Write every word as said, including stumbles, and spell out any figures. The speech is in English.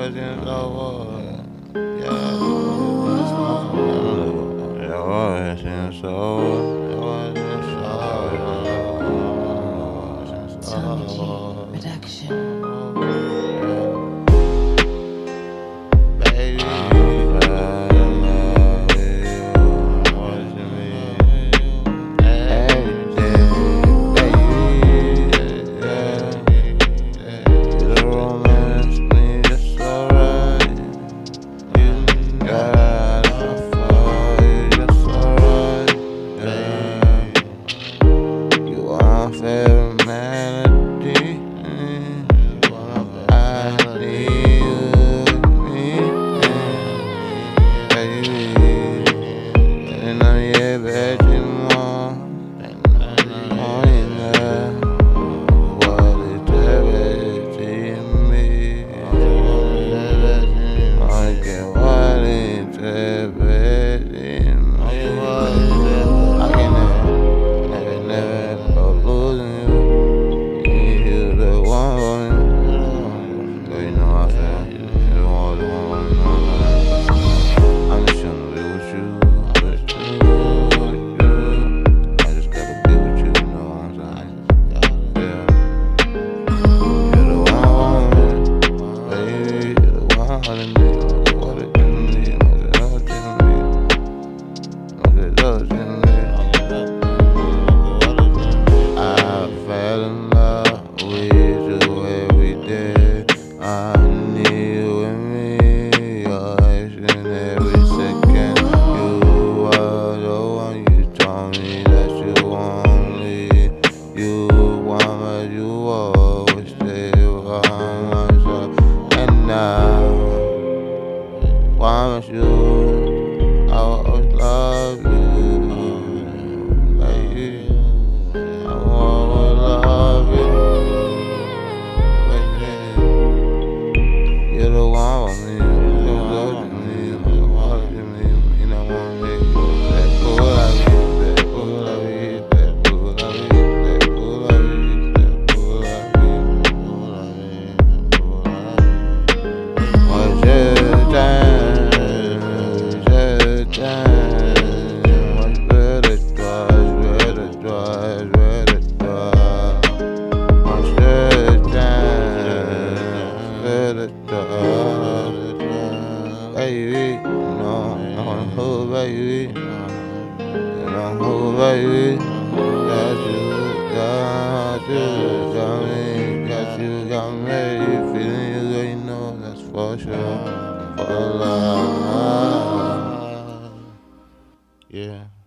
wasn't so yeah, it wasn't so, it wasn't so, Tommy G Production. Favorite melody, I need you with me, baby. And I'm yeah, baby, more, more in there. What is that to me? I get what is that to me? I can never, never, never go losing you. You the one for me. Girl, you know I feel. You the one, the one, the one. I'm just trying to be with you, with you, with you. I just gotta be with you, you know what I'm saying? Yeah. You're the one for me, baby. You're the one for me. What it do to me? What it does to me? What it does to me? I fell in love with you every day. I need you with me, your action every second. You were the one, you told me that you want me. You want what you always stay by my side. And now, promise you, I will always love you, baby. I will always love you, baby. You're the one for me, you're the one for me, you're the one for me, you know what I mean? That cool I be, that cool I be, that cool I be, that cool I be, that cool I be, cool I be, cool I be. What's your time? What's your time? What's better twice, better twice, better twice? What's your time? Better twice, baby. No, no, no, baby. No, no, baby. Got you, got you, got me, got you, got me. Feeling you, girl, you know that's for sure. For life. Yeah.